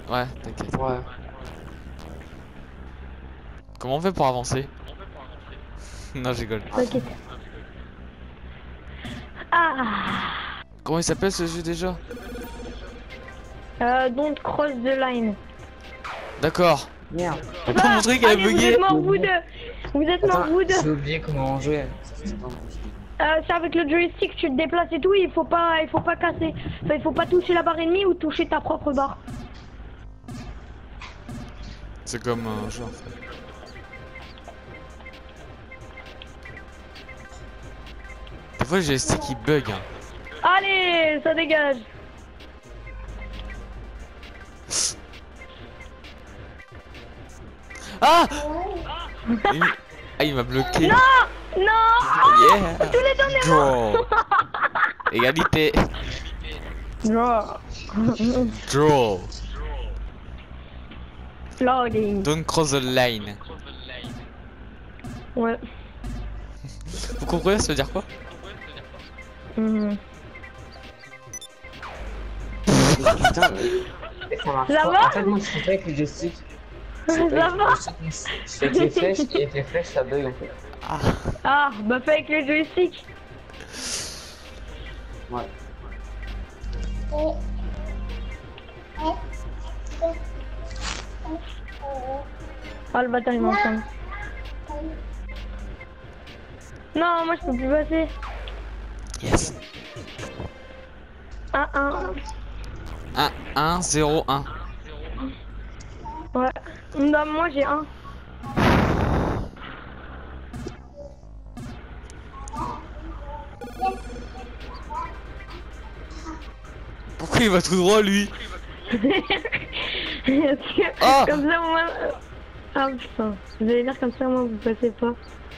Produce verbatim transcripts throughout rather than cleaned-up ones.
Ouais, t'inquiète. Ouais. Comment on fait pour avancer? Non, je rigole. T'inquiète. Ah Comment il s'appelle ce jeu déjà? euh, Don't cross the line. D'accord. Merde. T'as pas montré qu'elle a Allez, vous bugué? êtes morts vous deux. Vous êtes morts Attends, vous deux. j'ai oublié comment on jouait. Euh, c'est avec le joystick, tu te déplaces et tout, il faut pas, il faut pas casser. Enfin, il faut pas toucher la barre ennemie ou toucher ta propre barre. C'est comme un jeu en fait. Des fois j'ai le stick qui bug. Hein. Allez, ça dégage. Ah il... Ah il m'a bloqué. Non, non. Yeah. Tous les deux Draw. Égalité. Draw. Draw. Loading. Don't cross the line. Ouais. Vous comprenez ça veut dire quoi? Mhm. Putain, mais ça marche Ça pas. va En fait, moi, je fais avec le joystick. Ça va? Je fais avec les flèches et avec les flèches, ça bug en fait. Ah. Ah, bah fais avec le joystick. Ouais. Ah, le bâtard il m'enchaîne. Non, moi je peux plus passer. Yes. un un. un un zéro un. Ouais. Non, moi j'ai un. Pourquoi il va tout droit lui? Parce que, Ah comme ça, moi. Ah putain, vous allez dire comme ça, moi vous passez pas.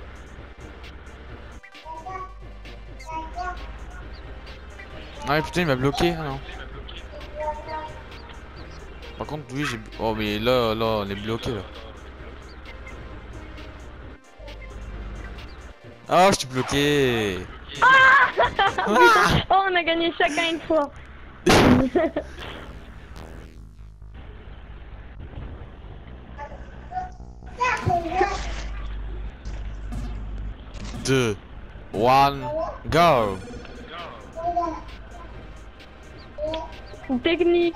Ah putain il m'a bloqué. Ah, non. Par contre lui j'ai... Oh mais là, là on est bloqué là. Ah je suis bloqué. Oh, on a gagné chacun une fois. deux, one, go. Technique.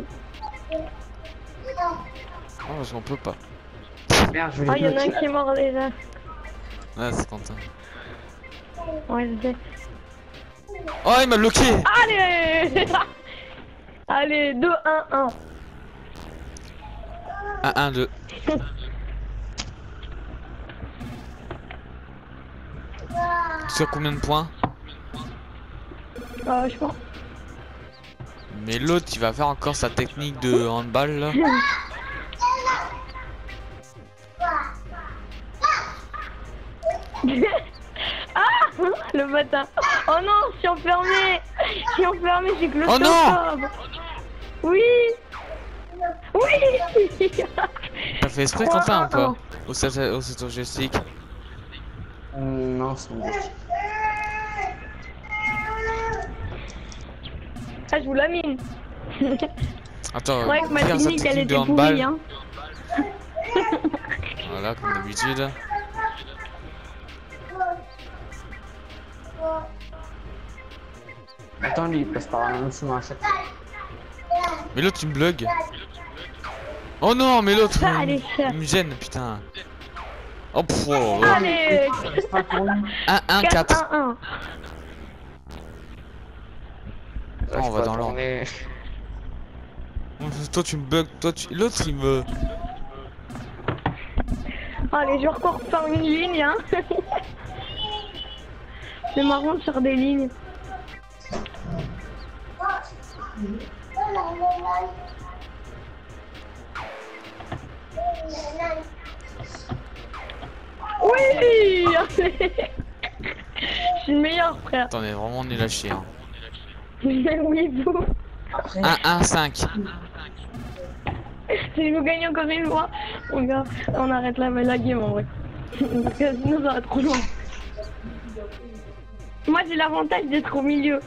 Oh parce qu'on peut pas. Merde, je Ah, voulais il y en a un bloquer. qui est mort déjà. Ouais c'est Quentin. Ouais, je sais. Oh il m'a bloqué. Allez. Allez, deux un un. un un deux. Sur combien de points? Euh, je pense. Mais l'autre il va faire encore sa technique de handball là. Ah, le bâtard. Oh non, je suis enfermé. Je suis enfermé, j'ai Oh claustrophobe. Oui. Oui. T'as fait esprit trois, Quentin un, ou pas? un. Ou c'est au c'est au joystick? Hum, non, c'est bon. Ah, je vous la mine. Attends, Ouais, que ma faire sa technique, elle technique de était pourrie, handball. hein. Voilà, comme d'habitude. Attends, lui, il passe par la même chemin à chaque fois. Mais l'autre il me bug. Oh non, mais l'autre Ah, il, allez, cher. il me gêne, putain. Oh pff, oh, oh. Allez. un un quatre. quatre un un. Oh, on va dans l'ordre. Toi tu me bugs, toi tu... L'autre il me... Allez, je recours par une ligne, hein. C'est marrant de faire des lignes. Oui. Je suis le meilleur, frère. Attendez, vraiment nul à chier. Hein. Oui, vous. Après, un un cinq. Si je vous gagne encore une fois, mon gars, on arrête la, la game en vrai. Parce que sinon ça va trop loin. Moi j'ai l'avantage d'être au milieu.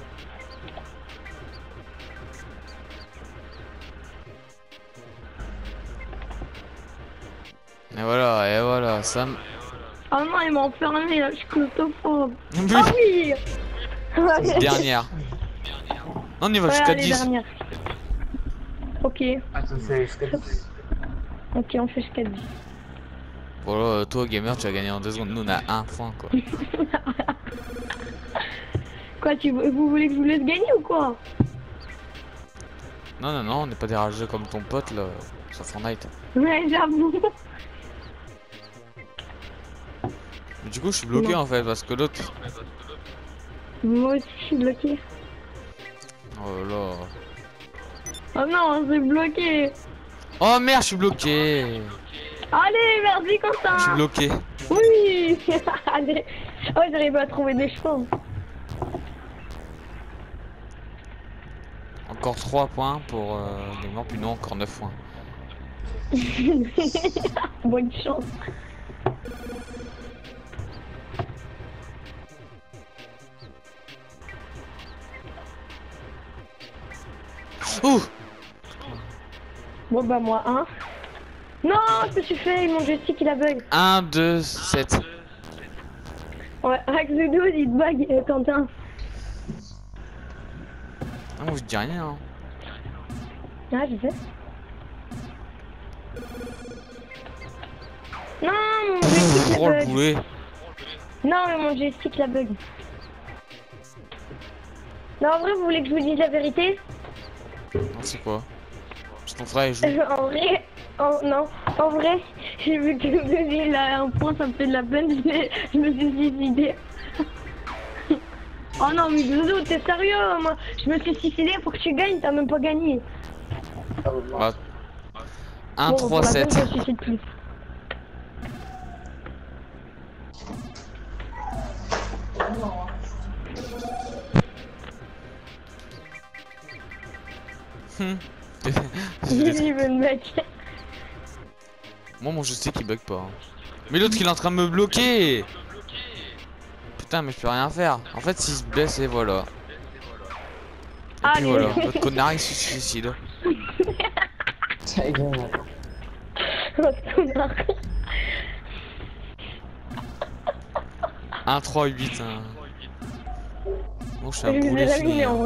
Et voilà, et voilà, ça me... Ah non, il m'a enfermé là, je suis claustrophobe. Oui. Ah oui. Dernière. On y va Ouais, jusqu'à allez, dix. dernière. Ok, Attends, c'est jusqu'à dix. ok, on fait jusqu'à dix. Voilà, toi gamer, tu as gagné en deux secondes. Nous on a un point quoi. Quoi, tu, vous voulez que je vous laisse gagner ou quoi? Non, non, non, on n'est pas des rageux comme ton pote là, sur Fortnite. Ouais, j'avoue. Mais du coup, je suis bloqué Non. en fait parce que l'autre. Moi aussi, je suis bloqué. Oh là. Oh non, c'est bloqué. Oh merde, je suis bloqué. Allez, merci Quentin. Je suis bloqué. Oui. Allez. Oh, j'arrive à trouver des chevaux. Encore trois points pour euh, gamer, puis non, encore neuf points. Bonne chance. Ouh. Bon bah moi un. Non, je me suis fait, mon joystick il a bug. un, deux, sept. Ouais, avec le douze il te bug, euh, Quentin. Ah, moi je dis rien. Hein. Ah, je sais. Non, mon joystick Oh il le bug. boulet. Non, mais mon joystick il a bug. Non, en vrai, vous voulez que je vous dise la vérité? Non, c'est quoi? C'est ton frère, il joue. Euh, en vrai, en, non, en vrai, j'ai vu que le bébé il a un point, ça me fait de la peine, je, me- je me suis suicidé. Oh non, mais Doudou, t'es sérieux? Moi, je me suis suicidé pour que tu gagnes, t'as même pas gagné. Bah, un, Bon, trois, pour la peine, sept. je me suicide plus. Hum. J'ai vu le mec. Moi, mon joystick il bug pas. Hein. Mais l'autre il est en train de me bloquer. Putain, mais je peux rien faire. En fait, s'il se blesse, et voilà. Et puis Allez. voilà, l'autre connard il se suicide. Ça y est, L'autre connard. un, trois, huit. Hein. Bon, je suis Je un vous ai boulet jamais fini. mis en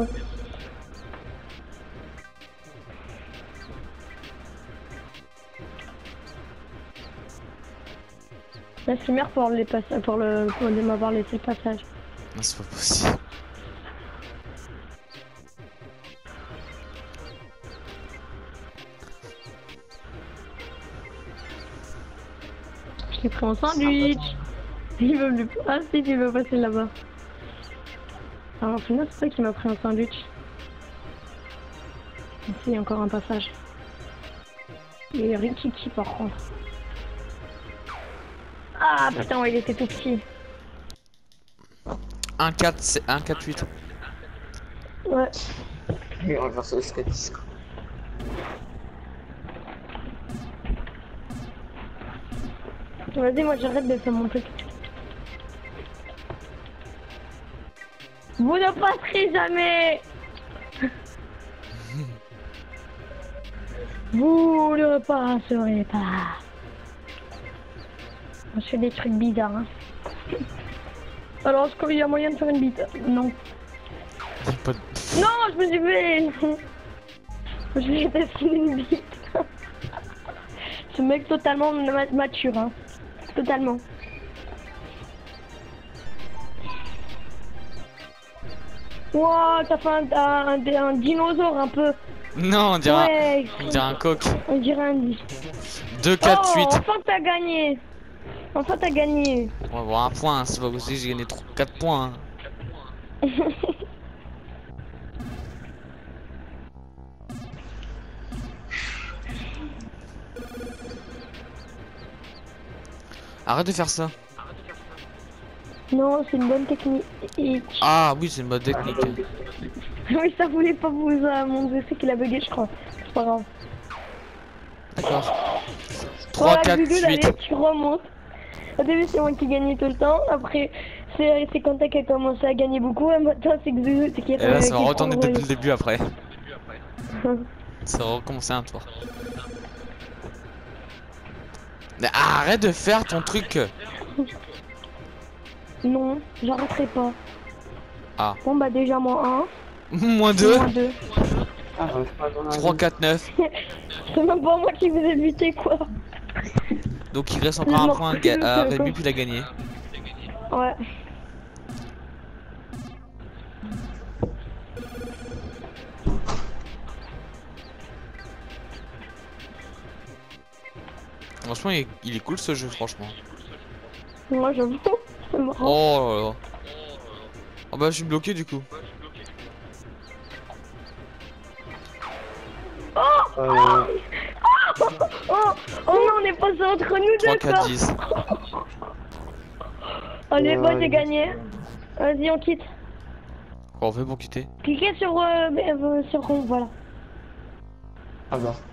Hein. vrai. Merci mère pour les passages, pour le, pour de m'avoir laissé le passage. Non, c'est pas possible. Je l'ai pris en sandwich. Il veut plus. Ah si, tu veux passer là-bas. Alors final, c'est ça qui m'a pris un sandwich. Ici, il y a encore un passage. Il est rikiki par contre. Ah putain, ouais, il était tout petit. un, quatre, un, quatre, huit. Ouais. Et on va faire ça jusqu'à dix. Quoi. Vas-y, moi j'arrête de faire mon truc. Vous ne passerez jamais. Vous ne passerez pas. Je fais des trucs bizarres. Hein. Alors, est-ce qu'il y a moyen de faire une bite? Non. Y a pas de... Non, je me suis fait... Je vais dessiner une bite. Ce mec totalement ma- mature, hein. Totalement. Wow, t'as fait un, un, un, un dinosaure un peu. Non, on dirait, Ouais, un, on dirait un coq. on dirait un... deux, quatre, Oh, huit. enfin t'as gagné. Enfin t'as gagné. On va avoir un point, hein. C'est pas possible, j'ai gagné quatre points. Hein. Arrête de faire ça. Non, c'est une bonne technique. Et- Ah oui, c'est une bonne technique. Oui, ça voulait pas vous... Euh, mon Dieu, c'est qu'il a bugué, je crois. C'est pas grave. D'accord. trois, Voilà, quatre, Google, allez, huit. tu remontes. Au début, c'est moi qui gagnais tout le temps. Après, c'est c'est Quentin qui a commencé à gagner beaucoup. Et maintenant, c'est Xu c'est qui a Et là, qui ça va prend retourner le depuis le relais. début après. Ça va recommencer un tour. Mais arrête de faire ton truc. Non, j'arrêterai pas. Ah. Bon bah déjà moins un. Moins deux. Moins deux. Ah, j'arrive pas à tourner la trois, vie. quatre, neuf. C'est même pas moi qui vous ai buté quoi. Donc il reste encore un point à, ga- à Rémi puis il a gagné. Ouais. Franchement, il est, il est cool ce jeu, franchement. Moi j'avoue, c'est marrant. Oh là là. Oh bah, je suis bloqué du coup. Euh, Oh, oh non, on est passé entre nous trois, deux quatre, quoi. dix. Allez, euh, moi j'ai gagné. Vas-y, on quitte. Quoi on fait pour quitter? Cliquez sur, euh, euh, sur rond, voilà. Ah bah.